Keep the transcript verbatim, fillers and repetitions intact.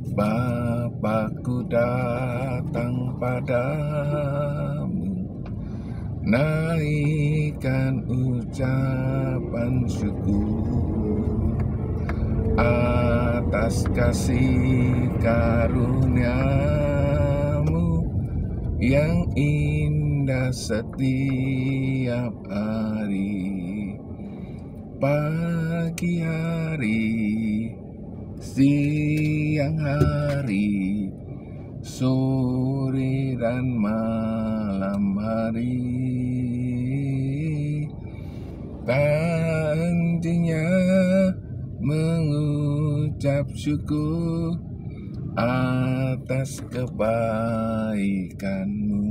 Bapakku datang padamu, naikkan ucapan syukur atas kasih karuniamu yang indah setiap hari. Pagi hari, siang hari, sore dan malam hari, tak hentinya mengucap syukur atas kebaikanmu.